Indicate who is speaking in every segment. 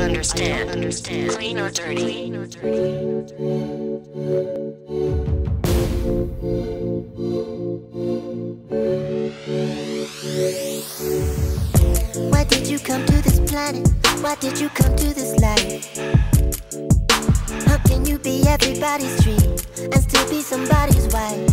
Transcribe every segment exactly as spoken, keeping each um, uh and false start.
Speaker 1: understand. Understand. Clean or dirty.
Speaker 2: Why did you come to this planet? Why did you come to this life? How can you be everybody's dream and still be somebody's wife?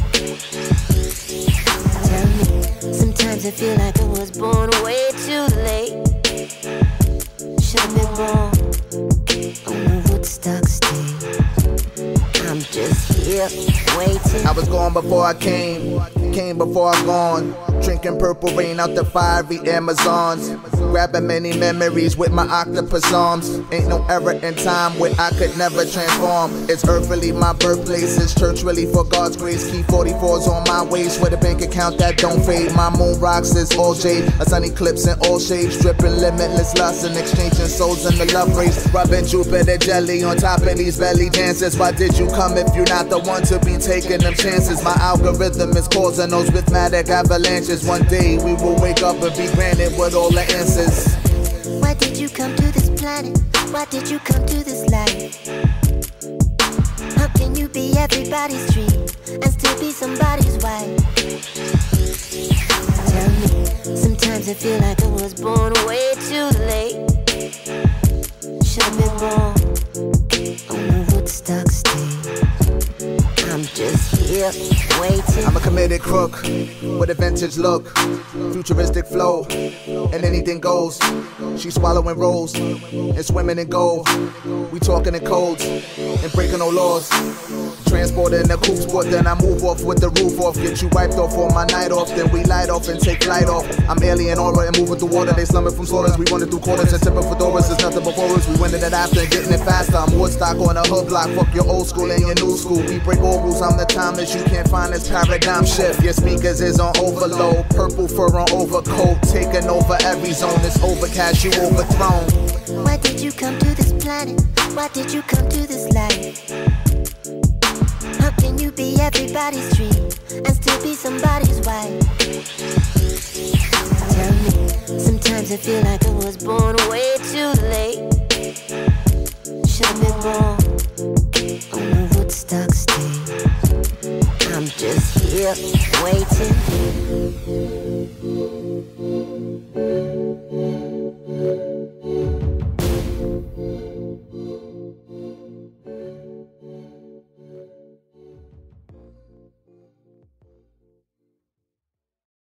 Speaker 2: Tell me, sometimes I feel like I was born way too late. Should've been born on the Woodstock stage. I'm just here waiting.
Speaker 3: I was gone before I came, came before I gone. Drinking purple rain out the fiery Amazons. Grabbing many memories with my octopus arms. Ain't no error in time where I could never transform. It's earth really my birthplace, it's church really for God's grace. Key forty-fours on my waist with a bank account that don't fade. My moon rocks is all shade, a sun eclipse in all shades. Dripping limitless lust and exchanging souls in the love race. Rubbing Jupiter jelly on top of these belly dances. Why did you come if you're not the one to be taking them chances? My algorithm is causing those rhythmic avalanches. One day we will wake up and be granted with all the answers.
Speaker 2: Why did you come to this planet? Why did you come to this life? How can you be everybody's dream and still be somebody's wife? Tell me, sometimes I feel like I was born way too late. Should've been born on the Woodstock stage. I'm just here waiting.
Speaker 3: I'm a committed crook with a vintage look, futuristic flow, and anything goes. She's swallowing rolls and swimming in gold. We talking in codes and breaking no laws. Transporting the coupe sport, then I move off with the roof off. Get you wiped off on my night off, then we light off and take flight off. I'm alien aura and moving through water. They slumming from slaughters. We running through quarters and tipping fedoras. There's nothing before us. We winning it after and getting it faster. I'm Woodstock on a hood block. Fuck your old school and your new school. We break all rules. I'm the timeless. You can't find this paradigm shift. Your speakers is on overload. Purple fur on overcoat. Taking over every zone. It's overcast. You overthrown.
Speaker 2: Why did you come to this planet? Why did you come to this life? How can you be everybody's dream and still be somebody's wife? Tell me, sometimes I feel like I was born way too late. Should've been born on the Woodstock stage. I'm just here waiting.